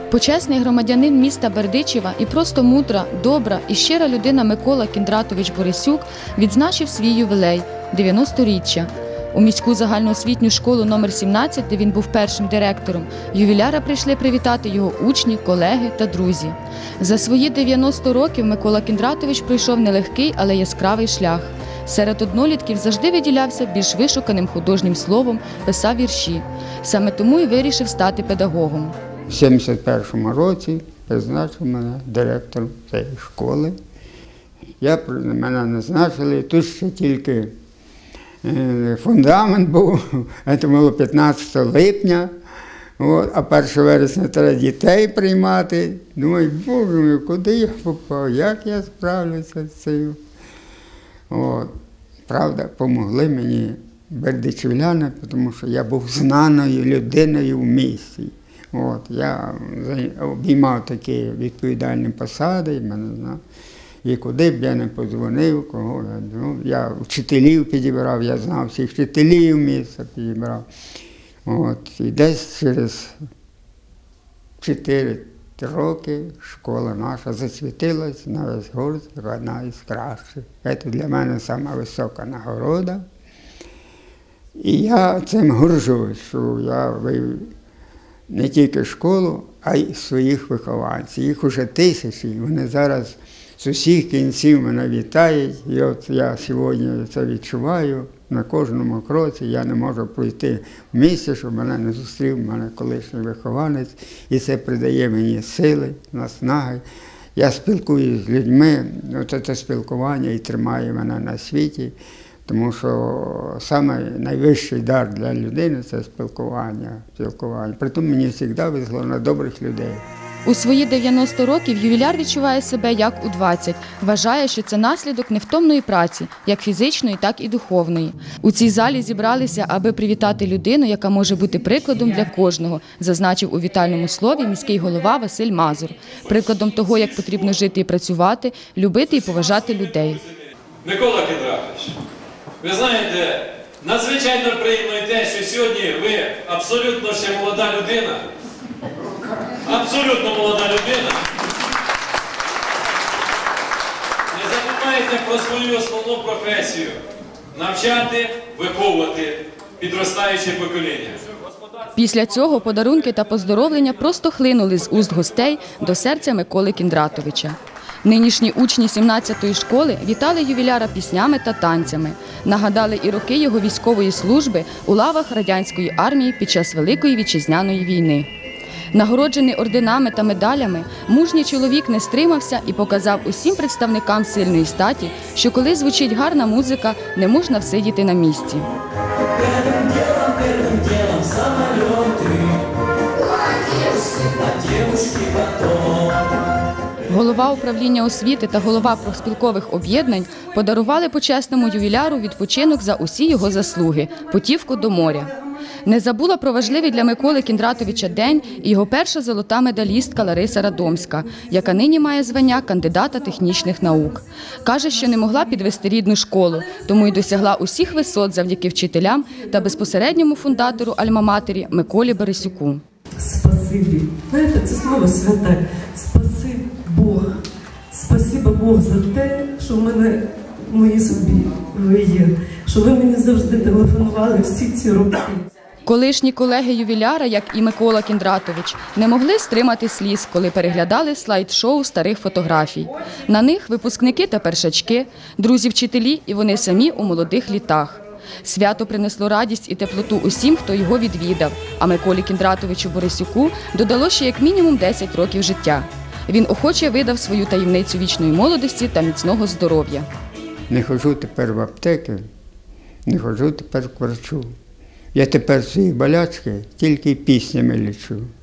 Почесний громадянин міста Бердичева і просто мудра, добра і щира людина Микола Кіндратович Борисюк відзначив свій ювілей – 90-річчя. У міську загальноосвітню школу номер 17, де він був першим директором, ювіляра прийшли привітати його учні, колеги та друзі. За свої 90 років Микола Кіндратович пройшов нелегкий, але яскравий шлях. Серед однолітків завжди виділявся більш вишуканим художнім словом, писав вірші. Саме тому і вирішив стати педагогом. У 71-му році призначив мене директором цієї школи. Мене назначили, тут ще тільки фундамент був, це було 15 липня, а 1 вересня треба дітей приймати. Думаю, Боже мій, куди я попав, як я справлюся з цим. Правда, допомогли мені бердичівляни, тому що я був знаною людиною в місті. Я обіймав такі відповідальні посади, мене знав. І куди б я не подзвонив, кого я вчителів підібрав, я знав всіх вчителів міста підібрав. І десь через 4 роки школа наша засвітилась на весь город, одна із кращих. Це для мене сама висока нагорода. І я цим горжусь, що я вивів не тільки школу, а й своїх вихованців. Їх уже тисячі, вони зараз з усіх кінців мене вітають. І от я сьогодні це відчуваю на кожному кроці. Я не можу пройти в місті, щоб мене не зустрів мене колишній вихованець. І це придає мені сили, наснаги. Я спілкуюся з людьми, це спілкування і тримає мене на світі. Тому що саме найвищий дар для людини – це спілкування. Притом мені завжди везло на добрих людей. У свої 90 років ювіляр відчуває себе як у 20. Вважає, що це наслідок невтомної праці, як фізичної, так і духовної. У цій залі зібралися, аби привітати людину, яка може бути прикладом для кожного, зазначив у вітальному слові міський голова Василь Мазур. Прикладом того, як потрібно жити і працювати, любити і поважати людей. Микола Кіндратович, ви знаєте, надзвичайно приємно і те, що сьогодні ви абсолютно ще молода людина. Абсолютно молода людина. Не забувайте про свою основну професію – навчати, виховувати підростаюче покоління. Після цього подарунки та поздоровлення просто хлинули з уст гостей до серця Миколи Кіндратовича. Нинішні учні 17-ї школи вітали ювіляра піснями та танцями. Нагадали і роки його військової служби у лавах радянської армії під час Великої Вітчизняної війни. Нагороджений орденами та медалями, мужній чоловік не стримався і показав усім представникам сильної статі, що коли звучить гарна музика, не можна всидіти на місці. Голова управління освіти та голова профспілкових об'єднань подарували почесному ювіляру відпочинок за усі його заслуги – путівку до моря. Не забула про важливий для Миколи Кіндратовича день і його перша золота медалістка Лариса Радомська, яка нині має звання кандидата технічних наук. Каже, що не могла підвести рідну школу, тому й досягла усіх висот завдяки вчителям та безпосередньому фундатору альма-матері Миколі Борисюку. Спасибі. Знаєте, це слово святе. Спаси Бог. Спасибо Бог за те, що в мене мої собі ви є. Що ви мені завжди телефонували всі ці роки. Колишні колеги ювіляра, як і Микола Кіндратович, не могли стримати сліз, коли переглядали слайд-шоу старих фотографій. На них випускники та першачки, друзі-вчителі і вони самі у молодих літах. Свято принесло радість і теплоту усім, хто його відвідав, а Миколі Кіндратовичу Борисюку додало ще як мінімум 10 років життя. Він охоче видав свою таємницю вічної молодості та міцного здоров'я. Не ходжу тепер в аптеки, не ходжу тепер к врачу. Я тепер свої болячки тільки піснями лічу.